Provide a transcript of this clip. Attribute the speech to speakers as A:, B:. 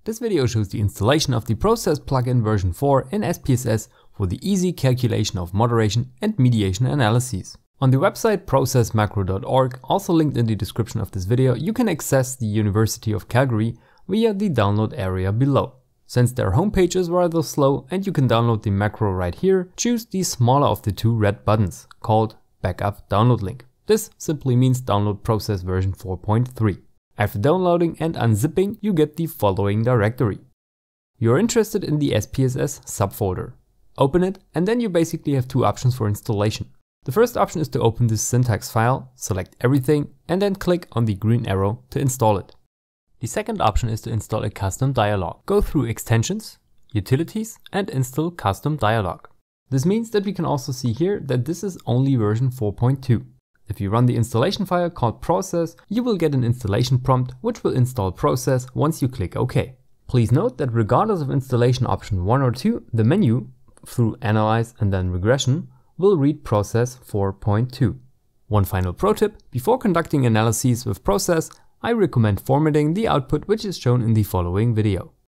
A: This video shows the installation of the Process plugin version 4 in SPSS for the easy calculation of moderation and mediation analyses. On the website processmacro.org, also linked in the description of this video, you can access the University of Calgary via the download area below. Since their homepage is rather slow and you can download the macro right here, choose the smaller of the two red buttons, called Backup Download Link. This simply means download Process version 4.3. After downloading and unzipping, you get the following directory. You're interested in the SPSS subfolder. Open it, and then you basically have two options for installation. The first option is to open this syntax file, select everything, and then click on the green arrow to install it. The second option is to install a custom dialog. Go through Extensions, Utilities, and Install Custom Dialog. This means that we can also see here that this is only version 4.2. If you run the installation file called Process, you will get an installation prompt which will install Process once you click OK. Please note that regardless of installation option 1 or 2, the menu, through Analyze and then Regression, will read Process 4.2. One final pro tip: before conducting analyses with Process, I recommend formatting the output which is shown in the following video.